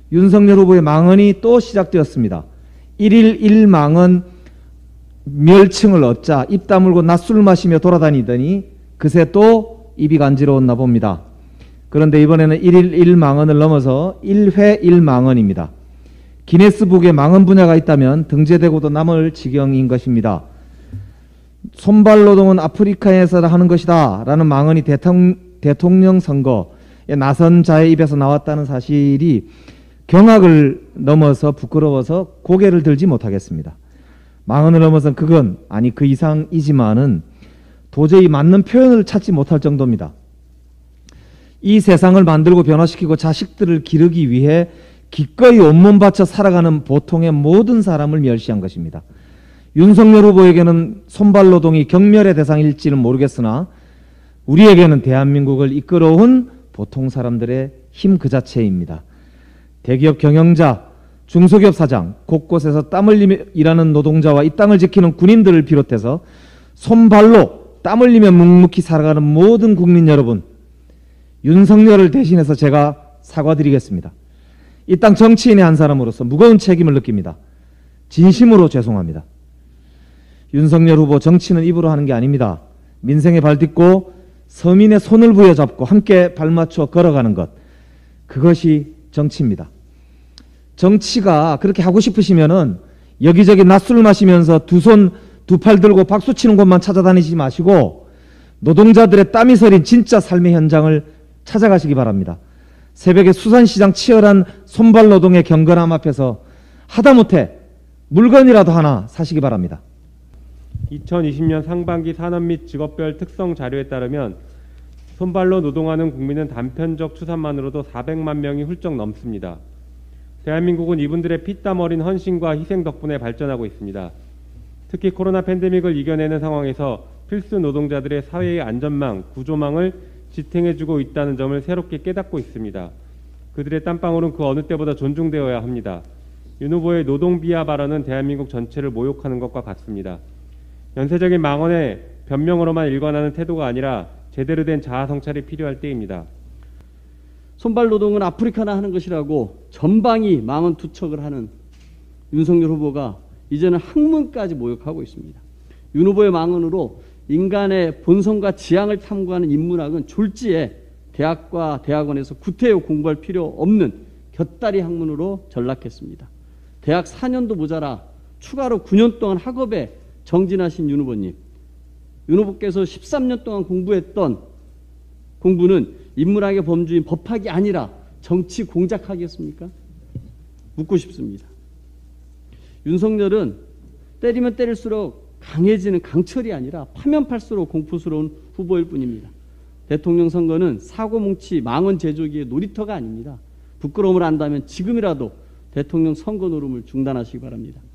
윤석열 후보의 망언이 또 시작되었습니다. 1일 1망언 멸칭을 얻자 입 다물고 낮술 마시며 돌아다니더니 그새 또 입이 간지러웠나 봅니다. 그런데 이번에는 1일 1망언을 넘어서 1회 1망언입니다. 기네스북에 망언 분야가 있다면 등재되고도 남을 지경인 것입니다. 손발노동은 아프리카에서 하는 것이다 라는 망언이 대통령 선거에 나선 자의 입에서 나왔다는 사실이 경악을 넘어서 부끄러워서 고개를 들지 못하겠습니다. 망언을 넘어선 그건 아니 그 이상이지만은 도저히 맞는 표현을 찾지 못할 정도입니다. 이 세상을 만들고 변화시키고 자식들을 기르기 위해 기꺼이 온몸 바쳐 살아가는 보통의 모든 사람을 멸시한 것입니다. 윤석열 후보에게는 손발노동이 경멸의 대상일지는 모르겠으나 우리에게는 대한민국을 이끌어온 보통 사람들의 힘 그 자체입니다. 대기업 경영자, 중소기업 사장, 곳곳에서 땀 흘리며 일하는 노동자와 이 땅을 지키는 군인들을 비롯해서 손발로 땀 흘리며 묵묵히 살아가는 모든 국민 여러분, 윤석열을 대신해서 제가 사과드리겠습니다. 이 땅 정치인의 한 사람으로서 무거운 책임을 느낍니다. 진심으로 죄송합니다. 윤석열 후보 정치는 입으로 하는 게 아닙니다. 민생에 발딛고 서민의 손을 부여잡고 함께 발맞춰 걸어가는 것, 그것이 정치입니다. 정치가 그렇게 하고 싶으시면은 여기저기 낮술 마시면서 두 손 두 팔 들고 박수 치는 곳만 찾아다니지 마시고 노동자들의 땀이 서린 진짜 삶의 현장을 찾아가시기 바랍니다. 새벽에 수산시장 치열한 손발노동의 경건함 앞에서 하다못해 물건이라도 하나 사시기 바랍니다. 2020년 상반기 산업 및 직업별 특성 자료에 따르면 손발로 노동하는 국민은 단편적 추산만으로도 400만 명이 훌쩍 넘습니다. 대한민국은 이분들의 피땀 어린 헌신과 희생 덕분에 발전하고 있습니다. 특히 코로나 팬데믹을 이겨내는 상황에서 필수 노동자들의 사회의 안전망, 구조망을 지탱해주고 있다는 점을 새롭게 깨닫고 있습니다. 그들의 땀방울은 그 어느 때보다 존중되어야 합니다. 윤 후보의 노동비하 발언은 대한민국 전체를 모욕하는 것과 같습니다. 연쇄적인 망언에 변명으로만 일관하는 태도가 아니라 제대로 된 자아 성찰이 필요할 때입니다. 손발노동은 아프리카나 하는 것이라고 전방위 망언 투척을 하는 윤석열 후보가 이제는 학문까지 모욕하고 있습니다. 윤 후보의 망언으로 인간의 본성과 지향을 탐구하는 인문학은 졸지에 대학과 대학원에서 구태여 공부할 필요 없는 곁다리 학문으로 전락했습니다. 대학 4년도 모자라 추가로 9년 동안 학업에 정진하신 윤 후보님, 윤 후보께서 13년 동안 공부했던 공부는 인문학의 범주인 법학이 아니라 정치 공작학이었습니까? 묻고 싶습니다. 윤석열은 때리면 때릴수록 강해지는 강철이 아니라 파면 팔수록 공포스러운 후보일 뿐입니다. 대통령 선거는 사고뭉치 망언 제조기의 놀이터가 아닙니다. 부끄러움을 안다면 지금이라도 대통령 선거 노름을 중단하시기 바랍니다.